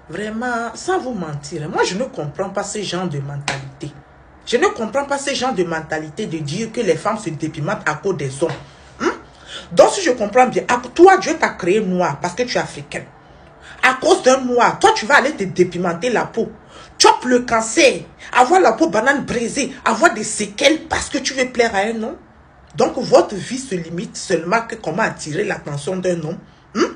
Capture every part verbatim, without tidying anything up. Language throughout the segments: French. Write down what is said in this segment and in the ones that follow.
Vraiment, sans vous mentir, moi je ne comprends pas ce genre de mentalité. Je ne comprends pas ce genre de mentalité de dire que les femmes se dépimentent à cause des hommes. Hein? Donc si je comprends bien, toi Dieu t'a créé noir parce que tu es africaine. À cause d'un noir, toi tu vas aller te dépimenter la peau. Chope le cancer, avoir la peau banane brisée, avoir des séquelles parce que tu veux plaire à un homme. Donc votre vie se limite seulement que comment attirer l'attention d'un homme. Hein?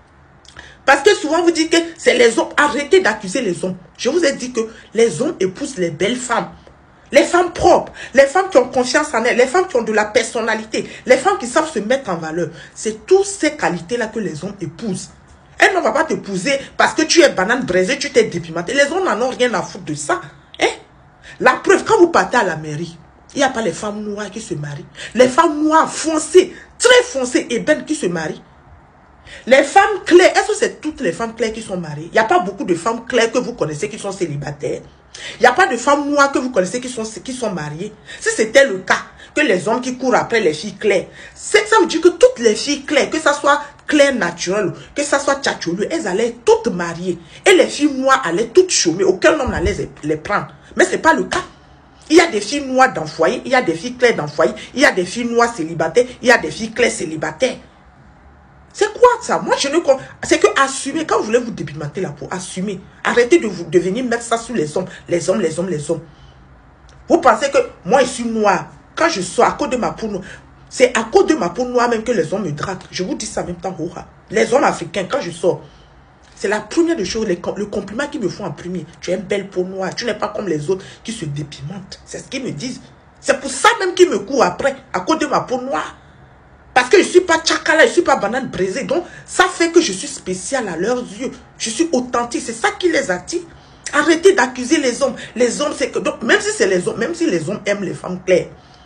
Parce que souvent vous dites que c'est les hommes. Arrêtez d'accuser les hommes. Je vous ai dit que les hommes épousent les belles femmes. Les femmes propres, les femmes qui ont confiance en elles, les femmes qui ont de la personnalité, les femmes qui savent se mettre en valeur. C'est toutes ces qualités-là que les hommes épousent. Elle ne va pas t'épouser parce que tu es banane braisée, tu t'es dépimentée. Les hommes n'en ont rien à foutre de ça. Hein? La preuve, quand vous partez à la mairie, il n'y a pas les femmes noires qui se marient. Les femmes noires foncées, très foncées et belles qui se marient. Les femmes claires, est-ce que c'est toutes les femmes claires qui sont mariées? Il n'y a pas beaucoup de femmes claires que vous connaissez qui sont célibataires. Il n'y a pas de femmes noires que vous connaissez qui sont, qui sont mariées. Si c'était le cas, que les hommes qui courent après les filles claires, ça veut dire que toutes les filles claires, que ça soit clair naturel, que ça soit tchatchoulou, elles allaient toutes mariées. Et les filles noires allaient toutes chômer. Aucun homme n'allait les prendre. Mais ce n'est pas le cas. Il y a des filles noires dans le foyer, il y a des filles claires dans le foyer, il y a des filles noires célibataires, il y a des filles claires célibataires. C'est quoi ça? Moi, je ne comprends. C'est que assumer, quand vous voulez vous dépimenter la peau, assumez. Arrêtez de, vous, de venir mettre ça sur les hommes. Les hommes, les hommes, les hommes. Vous pensez que moi, je suis noire. Quand je sors à cause de ma peau noire, c'est à cause de ma peau noire même que les hommes me draguent. Je vous dis ça en même temps. Les hommes africains, quand je sors, c'est la première des choses, les, le compliment qu'ils me font en premier. Tu as une belle peau noire. Tu n'es pas comme les autres qui se dépimentent. C'est ce qu'ils me disent. C'est pour ça même qu'ils me courent après, à cause de ma peau noire. Parce que je ne suis pas tchakala, je ne suis pas banane braisée. Donc, ça fait que je suis spéciale à leurs yeux. Je suis authentique. C'est ça qui les attire. Arrêtez d'accuser les hommes. Les hommes, c'est que... Donc, même si c'est les hommes, même si les hommes aiment les femmes claires,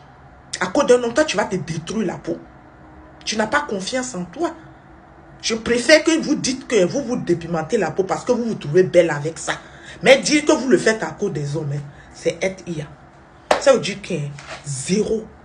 à cause d'un homme, toi, tu vas te détruire la peau. Tu n'as pas confiance en toi. Je préfère que vous dites que vous vous dépimentez la peau parce que vous vous trouvez belle avec ça. Mais dire que vous le faites à cause des hommes, c'est être I A. Ça veut dire que zéro.